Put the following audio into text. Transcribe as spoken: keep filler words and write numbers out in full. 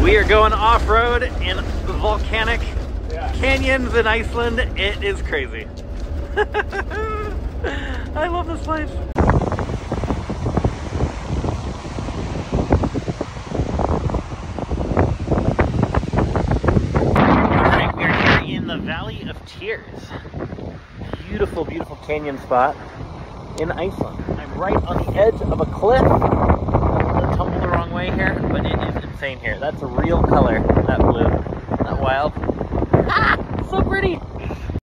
We are going off-road in volcanic yeah. canyons in Iceland. It is crazy. I love this place. Alright, we are here in the Valley of Tears. Beautiful, beautiful canyon spot in Iceland. I'm right on the edge of a cliff.